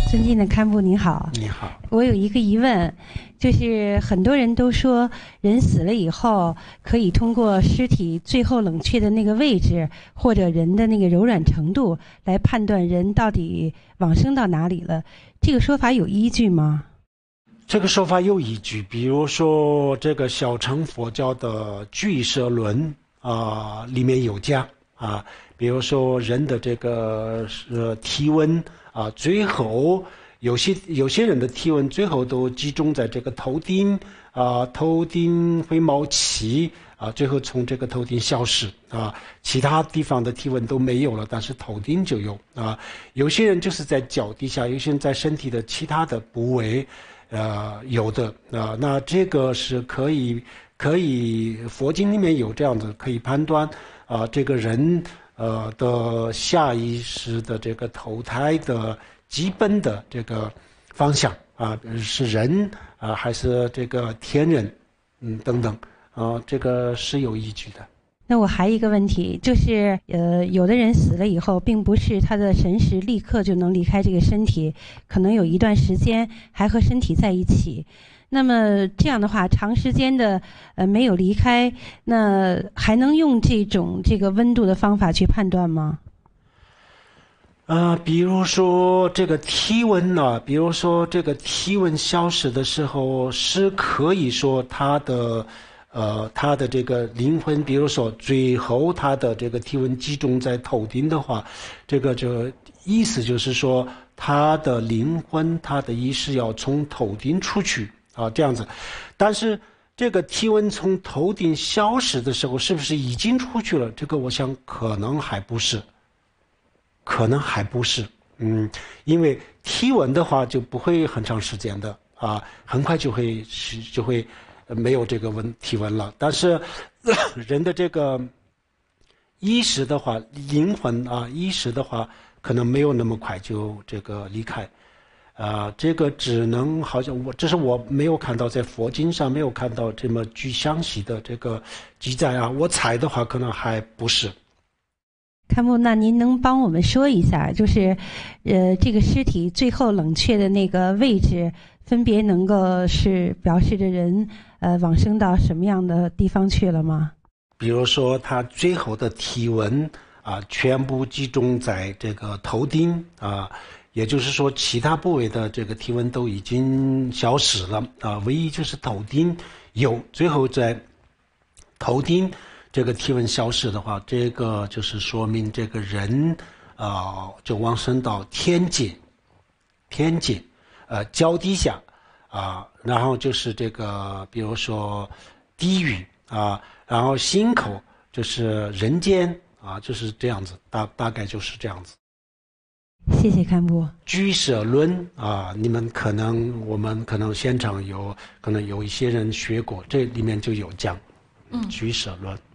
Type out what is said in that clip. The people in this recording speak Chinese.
尊敬的堪布您好。 你好。 我有一个疑问，就是很多人都说人死了以后可以通过尸体最后冷却的那个位置或者人的那个柔软程度来判断人到底往生到哪里了，这个说法有依据吗？ 这个说法有依据，比如说这个小乘佛教的俱舍论里面有讲比如说人的这个体温最后有些人的体温最后都集中在这个头顶头顶会冒气最后从这个头顶消失其他地方的体温都没有了，但是头顶就有有些人就是在脚底下，有些人在身体的其他的部位有的那这个是可以佛经里面有这样的可以判断这个人的下意识的这个投胎的基本的这个方向是人还是这个天人等等这个是有依据的。 那我还有一个问题，就是有的人死了以后，并不是他的神识立刻就能离开这个身体，可能有一段时间还和身体在一起。那么这样的话，长时间的没有离开，那还能用这个温度的方法去判断吗？ 比如说这个体温比如说这个体温消失的时候，是可以说他的这个灵魂，比如说最后他的这个体温集中在头顶的话，这个就意思就是说他的灵魂他的意识要从头顶出去这样子。但是这个体温从头顶消失的时候，是不是已经出去了？这个我想可能还不是因为体温的话就不会很长时间的很快就会没有这个体温了。但是人的这个意识的话，灵魂意识的话，可能没有那么快就这个离开这个只能好像这是我没有看到，在佛经上没有看到这么具详细的这个记载我猜的话可能还不是。 堪布，那您能帮我们说一下，就是这个尸体最后冷却的那个位置，分别能够是表示着人往生到什么样的地方去了吗？ 比如说他最后的体温全部集中在这个头顶也就是说其他部位的这个体温都已经消失了唯一就是头顶有，最后在头顶这个体温消失的话，这个就是说明这个人就往生到天界脚底下然后就是这个比如说地狱然后心口就是人间就是这样子，大概就是这样子。 谢谢堪布。 俱舍论我们可能现场可能有一些人学过，这里面就有讲俱舍论。